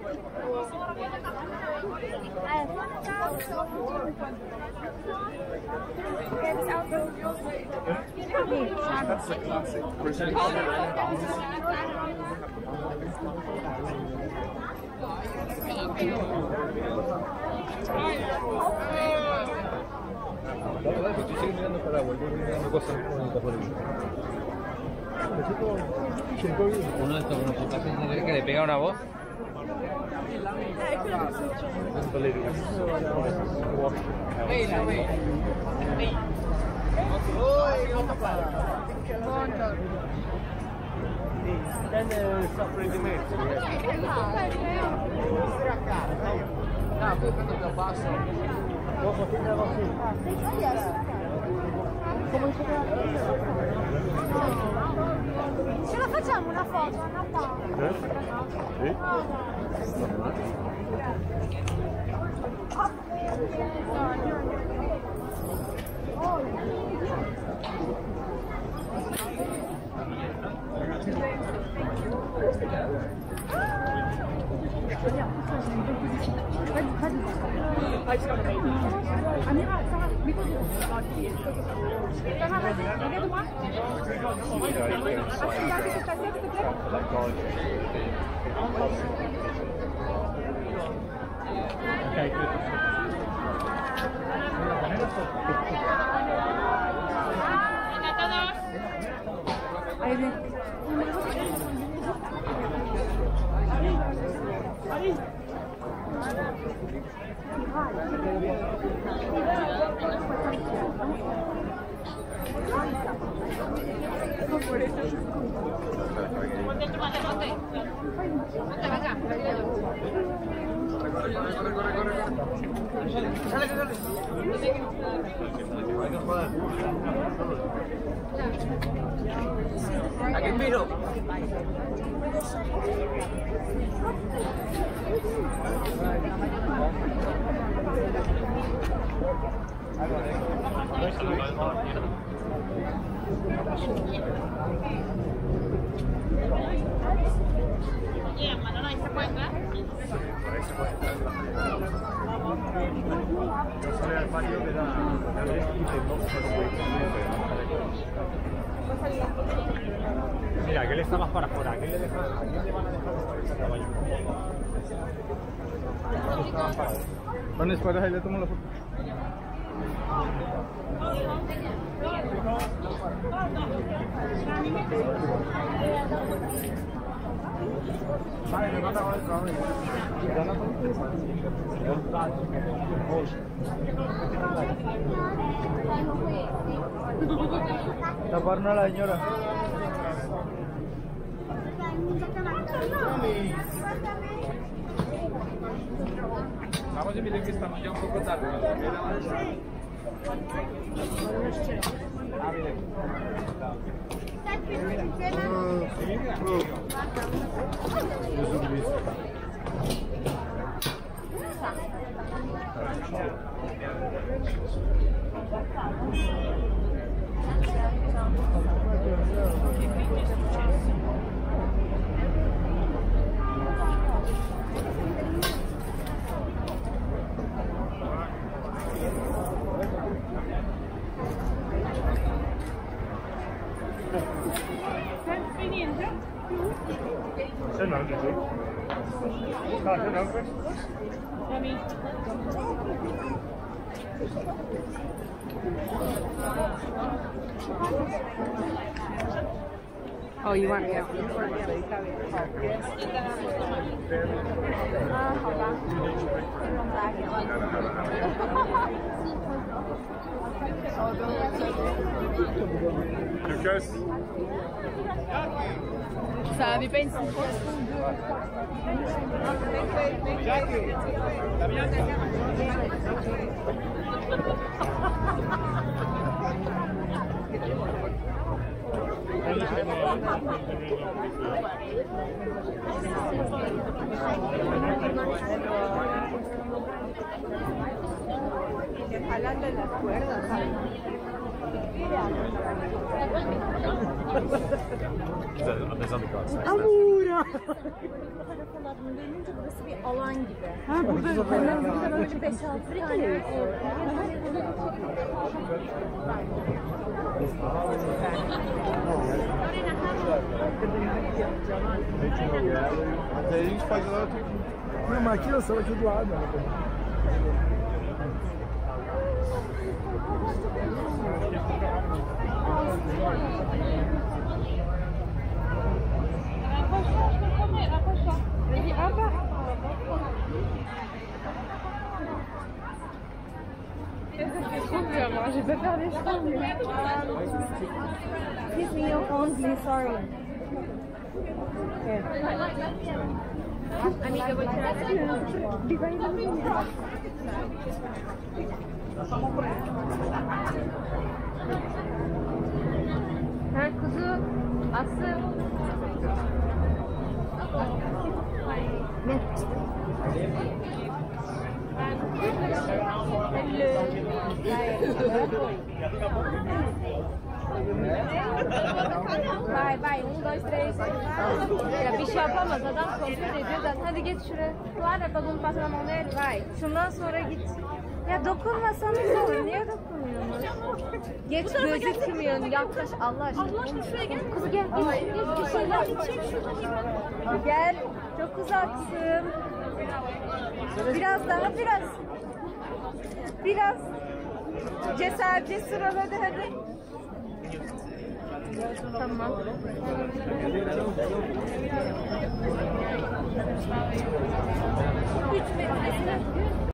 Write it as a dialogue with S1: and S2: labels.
S1: That's a classic. Estoy mirando para volver mirando cosas bonitas por ahí. Uno de estos reportajes que le pega una voz.
S2: Ce la facciamo una foto a Natale?
S1: Sì?
S2: Regarde-moi. Regarde cette assiette, s'il te plaît. Allez, viens. Allez.
S3: ¿A qué miro?
S2: ¿No se puede entrar?
S1: Yo salí al patio de la mira, aquel está más para afuera, aquel le deja, ¿a quién le van a dejar por ese caballo? Está más para afuera. ¿Dónde esperas? Ahí le tomo la foto. Vale, me mata con el trabajo. Taparnos a la señora. Vamos a mirar que estamos ya un poco tarde. Sen ne yapıyorsun? Sen ne yapıyorsun?
S2: Oh, you want me? Hold on.
S1: Lucas.
S2: Ça avait pas une seconde. que jalan de las cuerdas, ¿sabes?
S1: Amura!
S2: Dönünce burası bir alan gibi.
S1: Ha burada
S2: Burada böyle 5-6 tane
S4: Daí a gente faz lá.
S5: Não, mas aqui eu sou aqui do lado.
S2: Je peux faire des choses. Excuse me, your phone, please. Sorry. Amiga, vou tirar essa Ha kuzu, Aslı. Ne? Vai, vai, 1, 2, 3. Ya bir şey yapamaz, adam kontrol ediyor zaten. Hadi geç şuraya. Clara, babamın pasına mão nele, vai. Şundan sonra git. Ya dokunmasanız olur, niye dokunmuyorsunuz? Geç gözükmüyor, yaklaş Allah aşkına. Allah aşkına şuraya gel. Kuzu gel, bir şeyler içecek şuradan. Gel, çok uzaksın. Biraz daha, biraz. Biraz. Cesur ol hadi. Tamam. 3 metresine.